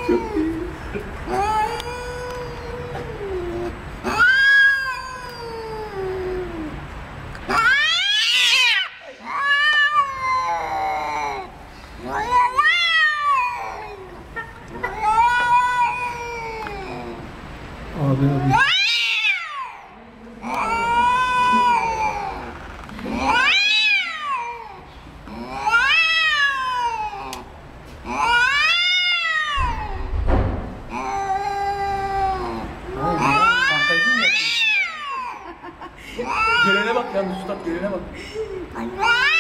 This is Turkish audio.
Abi abi. Fantezi mi yapıyorsun? Gelene bak yalnız Üstad, gelene bak.